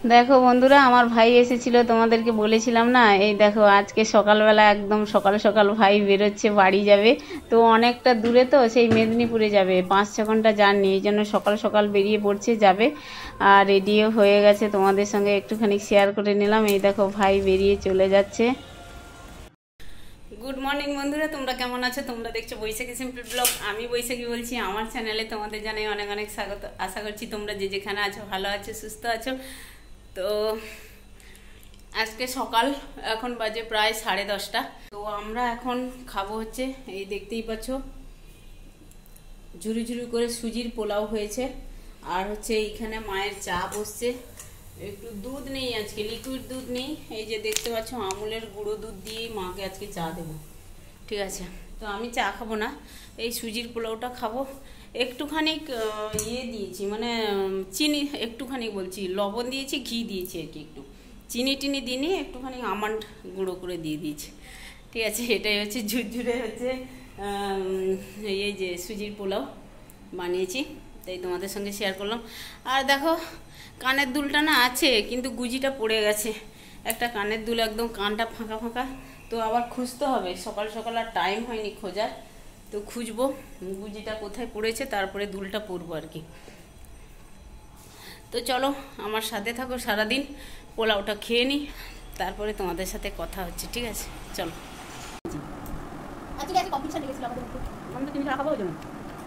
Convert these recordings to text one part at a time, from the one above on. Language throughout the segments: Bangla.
দেখো বন্ধুরা, আমার ভাই এসেছিল, তোমাদেরকে বলেছিলাম না। এই দেখো আজকে সকালবেলা একদম সকাল সকাল ভাই বেরোচ্ছে, বাড়ি যাবে। তো অনেকটা দূরে, তো সেই মেদিনীপুরে যাবে, 5-6 ঘন্টা জার্নি, এই জন্য সকাল সকাল বেরিয়ে পড়ছে, যাবে। আর রেডিও হয়ে গেছে, তোমাদের সঙ্গে একটুখানি শেয়ার করে নিলাম। এই দেখো ভাই বেরিয়ে চলে যাচ্ছে। গুড মর্নিং বন্ধুরা, তোমরা কেমন আছো? তোমরা দেখছো বৈশাখী সিম্পল ব্লগ। আমি বৈশাখী বলছি। আমার চ্যানেলে তোমাদের জানাই অনেক অনেক স্বাগত। আশা করছি তোমরা যে যেখানে আছো ভালো আছো, সুস্থ আছো। তো আজকে সকাল, এখন বাজে প্রায় 10:30। তো আমরা এখন খাবো হচ্ছে, এই দেখতেই পাচ্ছ, ঝুরি ঝুরি করে সুজির পোলাও হয়েছে। আর হচ্ছে এইখানে মায়ের চা বসছে। একটু দুধ নেই আজকে, লিকুইড দুধ নেই। এই যে দেখতে পাচ্ছ আমুলের গুঁড়ো দুধ দিয়েই মাকে আজকে চা দেবো। ঠিক আছে, তো আমি চা খাবো না, এই সুজির পোলাওটা খাবো। একটুখানি ইয়ে দিয়েছি, মানে চিনি একটুখানি, বলছি লবণ দিয়েছি, ঘি দিয়েছি আর কি, একটু চিনি টিনি দিইনি, একটুখানি আমন্ড গুঁড়ো করে দিয়ে দিয়েছি। ঠিক আছে, এটাই হচ্ছে ঝুরঝুরে হচ্ছে এই যে সুজির পোলাও বানিয়েছি, তাই তোমাদের সঙ্গে শেয়ার করলাম। আর দেখো কানের দুলটা না আছে, কিন্তু গুজিটা পড়ে গেছে। একটা কানের দুল, একদম কানটা ফাঁকা ফাঁকা, তো আবার খুঁজতে হবে। সকাল সকাল আর টাইম হয়নি খোঁজার, তো খুঁজবো গুজিটা কোথায় পড়েছে, তারপরে দুলটা পরবো আর কি। তো চলো আমার সাথে থাকো সারাদিন, পোলাওটা খেয়ে নিই, তারপরে তোমাদের সাথে কথা হচ্ছে। ঠিক আছে, চলো। তুমি খাবো ওই জন্য।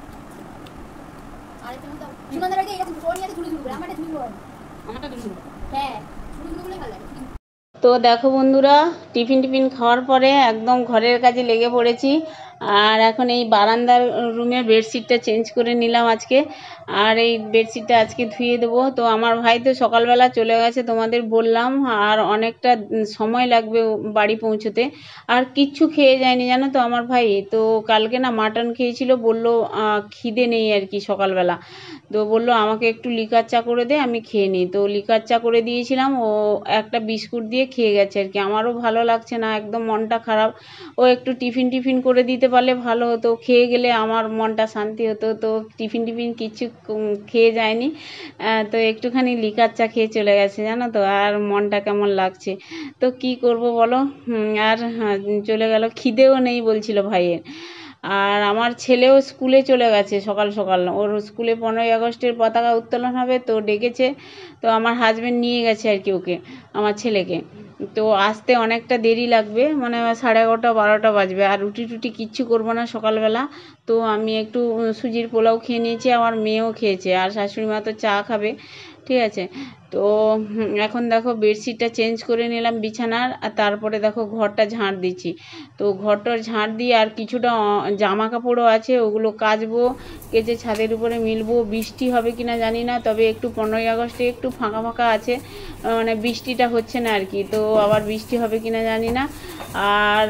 তো দেখো বন্ধুরা, টিফিন খাওয়ার পরে একদম ঘরের কাজে লেগে পড়েছি। আর এখন এই বারান্দার রুমে বেডশিটটা চেঞ্জ করে নিলাম আজকে। আর এই বেডশিটটা আজকে ধুয়ে দেবো। তো আমার ভাই তো সকালবেলা চলে গেছে, তোমাদের বললাম। আর অনেকটা সময় লাগবে বাড়ি পৌঁছতে। আর কিচ্ছু খেয়ে যায়নি জানো তো আমার ভাই। তো কালকে না মাটন খেয়েছিল, বললো খিদে নেই আর কি সকালবেলা। তো বললো আমাকে একটু লিকার চা করে দে, আমি খেয়ে নিই। তো লিকার চা করে দিয়েছিলাম, ও একটা বিস্কুট দিয়ে খেয়ে গেছে আর কি। আমারও ভালো লাগছে না, একদম মনটা খারাপ। ও একটু টিফিন করে দিতে পারলে ভালো হতো, খেয়ে গেলে আমার মনটা শান্তি হতো। তো টিফিন কিচ্ছু খেয়ে যায়নি। তো একটুখানি লিকার চা খেয়ে চলে গেছে জানো তো। আর মনটা কেমন লাগছে, তো কি করব বলো। আর চলে গেল, খিদেও নেই বলছিল ভাইয়ের। আর আমার ছেলেও স্কুলে চলে গেছে সকাল সকাল। ওর স্কুলে 15ই আগস্টের পতাকা উত্তোলন হবে, তো ডেকেছে। তো আমার হাজব্যান্ড নিয়ে গেছে আর কি ওকে, আমার ছেলেকে। তো আসতে অনেকটা দেরি লাগবে, মানে 11:30 12টা বাজবে। আর রুটি টুটি কিচ্ছু করবো না সকালবেলা। তো আমি একটু সুজির পোলাও খেয়ে নিয়েছি, আমার মেয়েও খেয়েছে, আর শাশুড়ি মা তো চা খাবে। ঠিক আছে, তো এখন দেখো বেডশিটটা চেঞ্জ করে নিলাম বিছানার। আর তারপরে দেখো ঘরটা ঝাঁট দিচ্ছি। তো ঘরটার ঝাঁট দিয়ে আর কিছুটা জামা কাপড়ও আছে, ওগুলো কাচবো, কেচে ছাদের উপরে মিলবো। বৃষ্টি হবে কিনা জানি না, তবে একটু 15ই আগস্টে একটু ফাঁকা ফাঁকা আছে, মানে বৃষ্টিটা হচ্ছে না আর কি। তো আবার বৃষ্টি হবে কিনা জানি না। আর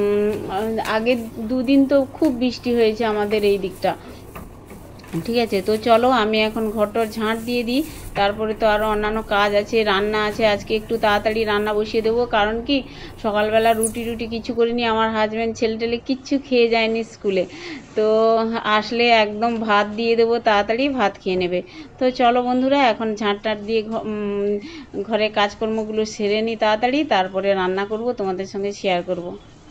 আগের 2 দিন তো খুব বৃষ্টি হয়েছে আমাদের এই দিকটা। ঠিক আছে, তো চলো আমি এখন ঘরটর ঝাঁট দিয়ে দিই। তারপরে তো আরও অন্যান্য কাজ আছে, রান্না আছে। আজকে একটু তাড়াতাড়ি রান্না বসিয়ে দেবো, কারণ কি সকালবেলা রুটি কিছু করিনি। আমার হাজব্যান্ড ছেলে কিচ্ছু খেয়ে যায়নি স্কুলে। তো আসলে একদম ভাত দিয়ে দেবো, তাড়াতাড়ি ভাত খেয়ে নেবে। তো চলো বন্ধুরা, এখন ঝাঁট দিয়ে ঘরে কাজকর্মগুলো সেরে নিই তাড়াতাড়ি, তারপরে রান্না করব, তোমাদের সঙ্গে শেয়ার করব।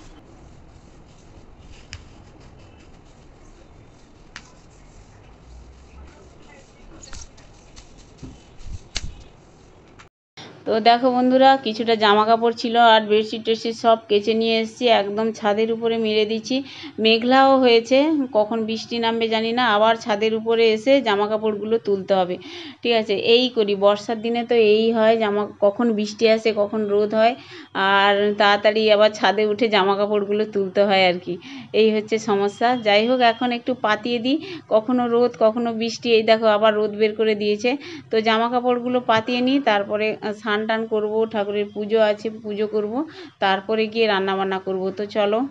তো দেখো বন্ধুরা, কিছুটা জামা কাপড় ছিল আর বেডশিট টেডশিট সব কেচে নিয়ে এসেছি, একদম ছাদের উপরে মেলে দিচ্ছি। মেঘলাও হয়েছে, কখন বৃষ্টি নামবে জানি না। আবার ছাদের উপরে এসে জামা কাপড়গুলো তুলতে হবে। ঠিক আছে, এই করি বর্ষার দিনে, তো এই হয়, কখন বৃষ্টি আসে কখন রোদ হয়, আর তাড়াতাড়ি আবার ছাদে উঠে জামা কাপড়গুলো তুলতে হয় আর কি। এই হচ্ছে সমস্যা। যাই হোক, এখন একটু পাতিয়ে দিই, কখনো রোদ কখনো বৃষ্টি। এই দেখো আবার রোদ বের করে দিয়েছে। তো জামা কাপড়গুলো পাতিয়ে নিই, তারপরে স্নান টান করবো, ঠাকুরের পুজো আছে, পুজো করব, তারপরে গিয়ে রান্না বান্না করব। তো চলো।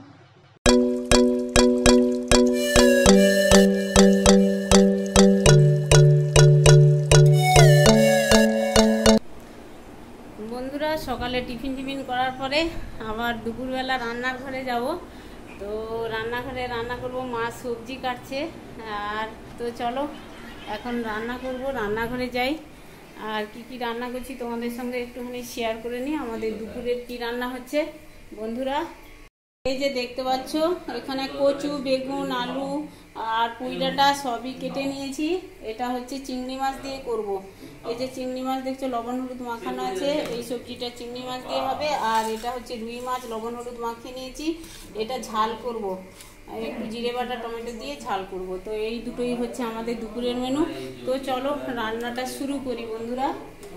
বন্ধুরা, সকালে টিফিন করার পরে আবার দুপুরবেলা রান্নার ঘরে যাব। তো রান্নাঘরে রান্না করব, মা সবজি কাটছে। আর তো চলো এখন রান্না করব, রান্নাঘরে যাই। আর কি রান্না করছি তোমাদের সঙ্গে একটুখানি শেয়ার করে নিই। আমাদের দুপুরের কি রান্না হচ্ছে বন্ধুরা, এই যে দেখতে পাচ্ছ এখানে কচু, বেগুন, আলু আর পুঁই ডাঁটা সবই কেটে নিয়েছি। এটা হচ্ছে চিংড়ি মাছ দিয়ে করব। এই যে চিংড়ি মাছ দেখছো লবণ হলুদ মাখানো আছে, এই সবজিটা চিংড়ি মাছ দিয়ে হবে। আর এটা হচ্ছে রুই মাছ লবণ হলুদ মাখিয়ে নিয়েছি, এটা ঝাল করব, একটু জিরে বাটা টমেটো দিয়ে ঝাল করব। তো এই দুটোই হচ্ছে আমাদের দুপুরের মেনু। তো চলো রান্নাটা শুরু করি বন্ধুরা।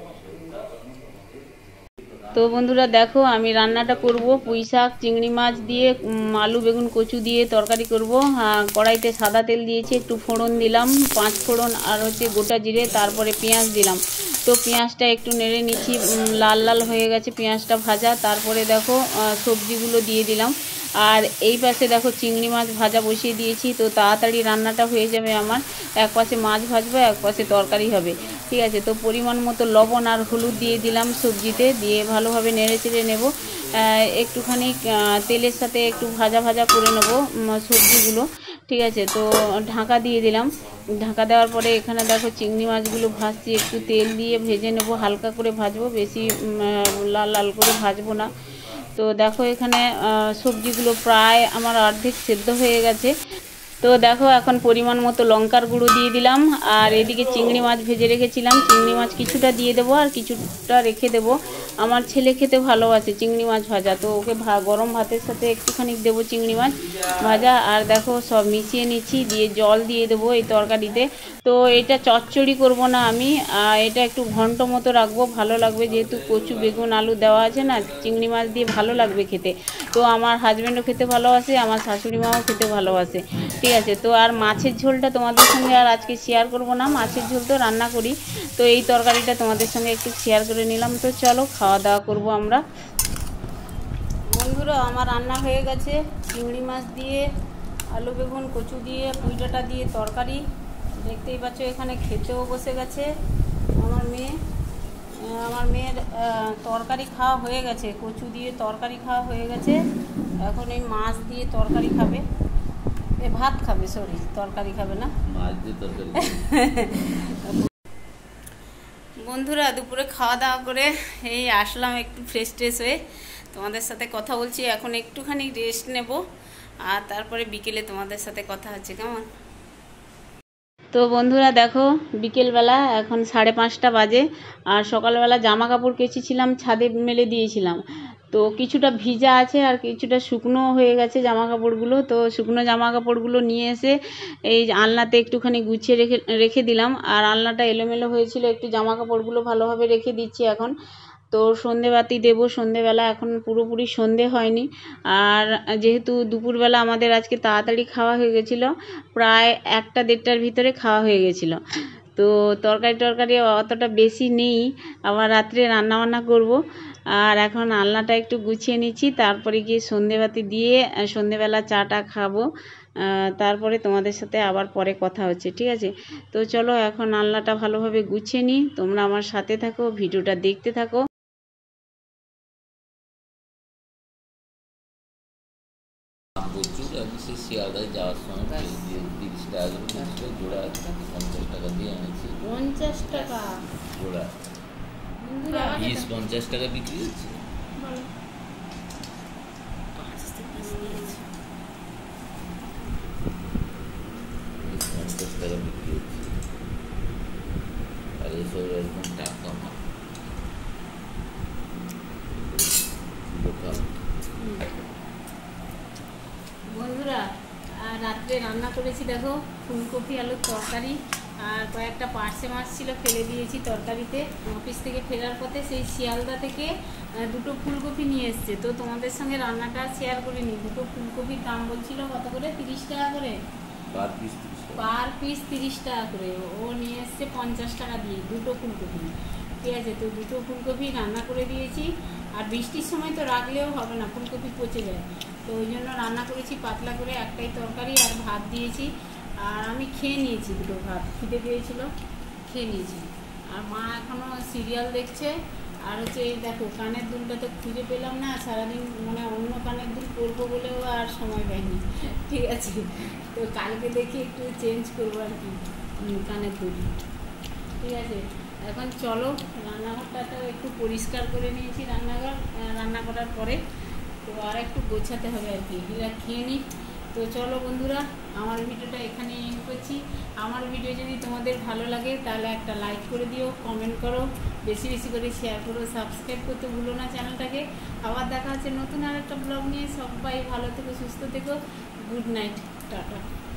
তো বন্ধুরা দেখো আমি রান্নাটা করব পুঁই শাক চিংড়ি মাছ দিয়ে, আলু বেগুন কচু দিয়ে তরকারি করব। কড়াইতে সাদা তেল দিয়েছি, একটু ফোড়ন দিলাম, 5 ফোড়ন আর হচ্ছে গোটা জিরে, তারপরে পেঁয়াজ দিলাম। তো পেঁয়াজটা একটু নেড়ে নিচ্ছি, লাল লাল হয়ে গেছে পেঁয়াজটা ভাজা। তারপরে দেখো সবজিগুলো দিয়ে দিলাম। আর এই পাশে দেখো চিংড়ি মাছ ভাজা বসিয়ে দিয়েছি। তো তাড়াতাড়ি রান্নাটা হয়ে যাবে আমার, এক পাশে মাছ ভাজবো এক পাশে তরকারি হবে, ঠিক আছে। তো পরিমাণ মতো লবণ আর হলুদ দিয়ে দিলাম সবজিতে, দিয়ে ভালোভাবে নেড়ে চেড়ে নেবো। একটুখানি তেলের সাথে একটু ভাজা ভাজা করে নেবো সবজিগুলো, ঠিক আছে। তো ঢাকা দিয়ে দিলাম। ঢাকা দেওয়ার পরে এখানে দেখো চিংড়ি মাছগুলো ভাজছি, একটু তেল দিয়ে ভেজে নেবো, হালকা করে ভাজবো, বেশি লাল লাল করে ভাজবো না। তো দেখো এখানে সবজিগুলো প্রায় আমার অর্ধেক সেদ্ধ হয়ে গেছে। তো দেখো এখন পরিমাণ মতো লঙ্কার গুঁড়ো দিয়ে দিলাম। আর এদিকে চিংড়ি মাছ ভেজে রেখেছিলাম, চিংড়ি মাছ কিছুটা দিয়ে দেবো আর কিছুটা রেখে দেবো। আমার ছেলে খেতে ভালোবাসে চিংড়ি মাছ ভাজা, তো ওকে গরম ভাতের সাথে একটুখানি দেবো চিংড়ি মাছ ভাজা। আর দেখো সব মিশিয়ে নিচ্ছি, দিয়ে জল দিয়ে দেবো এই তরকারিতে। তো এটা চচ্চড়ি করব না আমি, এটা একটু ঘন্ট মতো রাখবো, ভালো লাগবে, যেহেতু কচু বেগুন আলু দেওয়া আছে না, চিংড়ি মাছ দিয়ে ভালো লাগবে খেতে। তো আমার হাজব্যান্ডও খেতে ভালোবাসে, আমার শাশুড়ি মাও খেতে ভালোবাসে, ঠিক আছে। তো আর মাছের ঝোলটা তোমাদের সঙ্গে আর আজকে শেয়ার করব না, মাছের ঝোল তো রান্না করি। তো এই তরকারিটা তোমাদের সঙ্গে একটু শেয়ার করে নিলাম। তো চলো খাওয়া দাওয়া করব আমরা বন্ধুরা। আমার রান্না হয়ে গেছে, চিংড়ি মাছ দিয়ে আলু বেগুন কচু দিয়ে পুঁই ডাঁটা দিয়ে তরকারি, দেখতেই পাচ্ছ। এখানে খেতেও বসে গেছে আমার মেয়ের তরকারি খাওয়া হয়ে গেছে, কচু দিয়ে তরকারি খাওয়া হয়ে গেছে। এখন এই মাছ দিয়ে তরকারি খাবে, ভাত খাবে, সরি তরকারি খাবে না, মাছ দিয়ে তরকারি। বন্ধুরা দুপুরে খাওয়া দাওয়া করে এই আসলাম একটু ফ্রেশ ট্রেশ হয়ে, তোমাদের সাথে কথা বলছি। এখন একটুখানি রেস্ট নেব, আর তারপরে বিকেলে তোমাদের সাথে কথা হচ্ছে, কেমন? তো বন্ধুরা দেখো বিকেলবেলা এখন 5:30 বাজে। আর সকালবেলা জামা কাপড় কেচেছিলাম, ছাদে মেলে দিয়েছিলাম। তো কিছুটা ভিজা আছে আর কিছুটা শুকনো হয়ে গেছে জামা কাপড়গুলো। তো শুকনো জামা কাপড়গুলো নিয়ে এসে এই আলনাতে একটুখানি গুছিয়ে রেখে দিলাম। আর আলনাটা এলোমেলো হয়েছিল, একটু জামা কাপড়গুলো ভালোভাবে রেখে দিচ্ছি এখন। তো সন্ধেবাতি দেবো সন্ধেবেলা, এখন পুরোপুরি সন্ধে হয়নি। আর যেহেতু দুপুরবেলা আমাদের আজকে তাড়াতাড়ি খাওয়া হয়ে গেছিলো, প্রায় 1টা-1:30টার ভিতরে খাওয়া হয়ে গেছিলো। তো তরকারি অতটা বেশি নেই, আবার রাত্রে রান্নাবান্না করব। আর এখন আলনাটা একটু গুছিয়ে নিচ্ছি, তারপরে গিয়ে সন্ধেবাতি দিয়ে সন্ধেবেলা চাটা খাবো। তারপরে তোমাদের সাথে আবার পরে কথা হচ্ছে, ঠিক আছে। তো চলো এখন আলনাটা ভালোভাবে গুছিয়ে নিই, তোমরা আমার সাথে থাকো, ভিডিওটা দেখতে থাকো। শিয়ালদায় যাওয়ার সময় 30 টাকা করে জোড়া, 50 টাকা দিয়ে এনেছি। 50 টাকা জোড়া, 20-50 টাকা বিক্রি হচ্ছে। 50 টাকা বিক্রি হচ্ছে। আর এসব একদম টাকা লোকাল। বন্ধুরা রাত্রে রান্না করেছি দেখো ফুলকপি আলুর তরকারি, আর কয়েকটা পার্সে মাছ ছিল ফেলে দিয়েছি তরকারিতে। অফিস থেকে ফেরার পথে সেই শিয়ালদা থেকে 2টো ফুলকপি নিয়ে এসছে। তো তোমাদের সঙ্গে রান্নাটা শেয়ার করিনি। 2টো ফুলকপির দাম বলছিল কত করে, 30 টাকা করে পার পিস, 30 টাকা করে। ও নিয়ে এসছে 50 টাকা দিয়ে 2টো ফুলকপি, ঠিক আছে। তো 2টো ফুলকপি রান্না করে দিয়েছি। আর বৃষ্টির সময় তো রাখলেও হবে না, ফুলকপি পচে যায়। তো ওই জন্য রান্না করেছি পাতলা করে, একটাই তরকারি আর ভাত দিয়েছি। আর আমি খেয়ে নিয়েছি 2টো ভাত, খিদে পেয়েছিল, খেয়ে নিয়েছি। আর মা এখনও সিরিয়াল দেখছে। আর হচ্ছে এই দেখো কানের দুলটা তো খুঁজে পেলাম না, সারাদিন মানে অন্য কানের দুল করবো বলেও আর সময় পাইনি, ঠিক আছে। তো কালকে দেখি একটু চেঞ্জ করবো আর কি কানের দুল, ঠিক আছে। এখন চলো রান্নাঘরটাও একটু পরিষ্কার করে নিয়েছি, রান্না করার পরে তো আর একটু গোছাতে হবে আর কি, এরা খেয়ে নিই। তো চলো বন্ধুরা, আমার ভিডিওটা এখানে এন্ড করছি। আমার ভিডিও যদি তোমাদের ভালো লাগে তাহলে একটা লাইক করে দিও, কমেন্ট করো, বেশি বেশি করে শেয়ার করো, সাবস্ক্রাইব করতে ভুলো না চ্যানেলটাকে। আবার দেখা হচ্ছে নতুন আর একটা ব্লগ নিয়ে। সবাই ভালো থেকো, সুস্থ থেকো। Good night, tata.